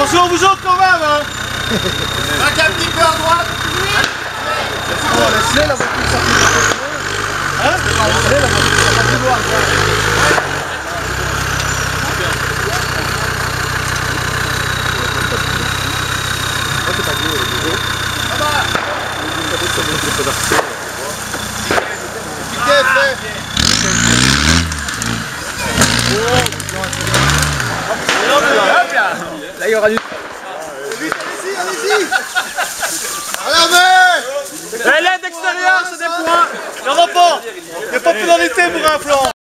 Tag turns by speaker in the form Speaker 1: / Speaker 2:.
Speaker 1: Attention vous autres quand même hein.
Speaker 2: Un petit peu à droite.
Speaker 3: Laisse-les la voiture sortir du couloir.
Speaker 1: Hein?
Speaker 3: Laisse-les la voiture sortir du couloir.
Speaker 2: Là il y aura du...
Speaker 3: Allez-y.
Speaker 1: Et l'aide extérieure c'est des points. Le rapport. Il n'y a pas de pénalité pour un flanc.